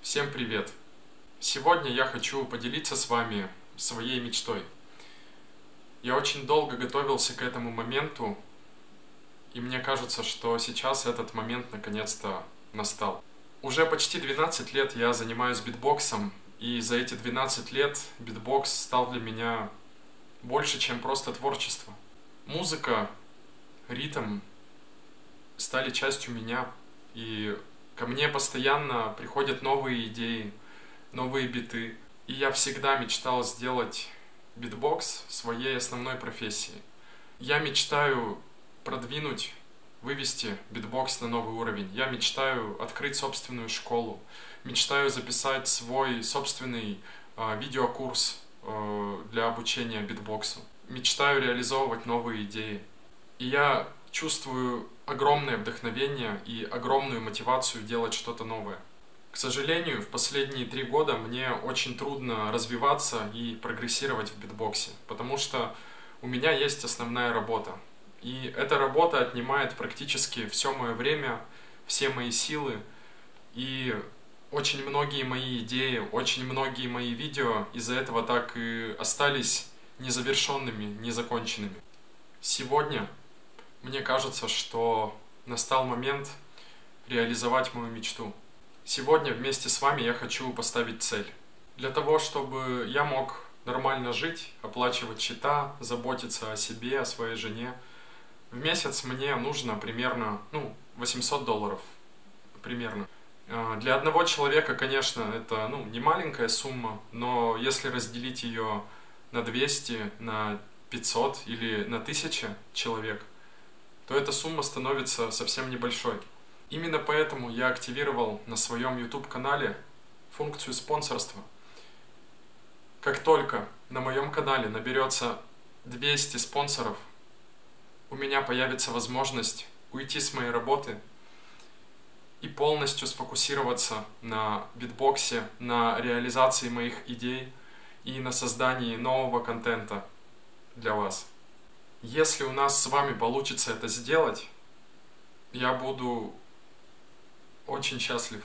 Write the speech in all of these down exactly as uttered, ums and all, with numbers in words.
Всем привет! Сегодня я хочу поделиться с вами своей мечтой. Я очень долго готовился к этому моменту, и мне кажется, что сейчас этот момент наконец-то настал. Уже почти двенадцать лет я занимаюсь битбоксом, и за эти двенадцать лет битбокс стал для меня больше, чем просто творчество. Музыка, ритм стали частью меня, и ко мне постоянно приходят новые идеи, новые биты. И я всегда мечтал сделать битбокс своей основной профессией. Я мечтаю продвинуть, вывести битбокс на новый уровень. Я мечтаю открыть собственную школу. Мечтаю записать свой собственный э, видеокурс э, для обучения битбоксу. Мечтаю реализовывать новые идеи. И я чувствую огромное вдохновение и огромную мотивацию делать что-то новое. К сожалению, в последние три года мне очень трудно развиваться и прогрессировать в битбоксе, потому что у меня есть основная работа. И эта работа отнимает практически все мое время, все мои силы. И очень многие мои идеи, очень многие мои видео из-за этого так и остались незавершенными, незаконченными. Сегодня мне кажется, что настал момент реализовать мою мечту. Сегодня вместе с вами я хочу поставить цель. Для того, чтобы я мог нормально жить, оплачивать счета, заботиться о себе, о своей жене, в месяц мне нужно примерно ну, восемьсот долларов. Примерно. Для одного человека, конечно, это ну, не маленькая сумма, но если разделить ее на двести, на пятьсот или на тысячу человек, то эта сумма становится совсем небольшой. Именно поэтому я активировал на своем YouTube-канале функцию спонсорства. Как только на моем канале наберется двести спонсоров, у меня появится возможность уйти с моей работы и полностью сфокусироваться на битбоксе, на реализации моих идей и на создании нового контента для вас. Если у нас с вами получится это сделать, я буду очень счастлив.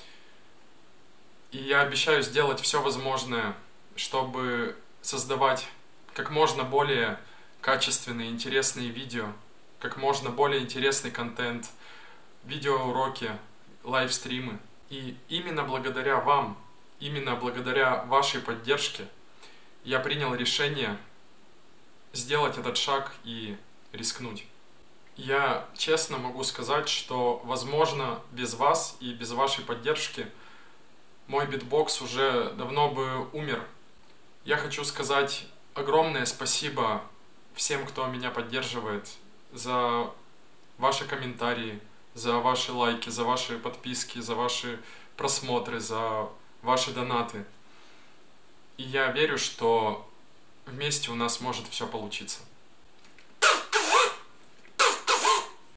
И я обещаю сделать все возможное, чтобы создавать как можно более качественные, интересные видео, как можно более интересный контент, видеоуроки, лайвстримы. И именно благодаря вам, именно благодаря вашей поддержке я принял решение сделать этот шаг и рискнуть. Я честно могу сказать, что, возможно, без вас и без вашей поддержки мой битбокс уже давно бы умер. Я хочу сказать огромное спасибо всем, кто меня поддерживает, за ваши комментарии, за ваши лайки, за ваши подписки, за ваши просмотры, за ваши донаты. И я верю, что вместе у нас может все получиться.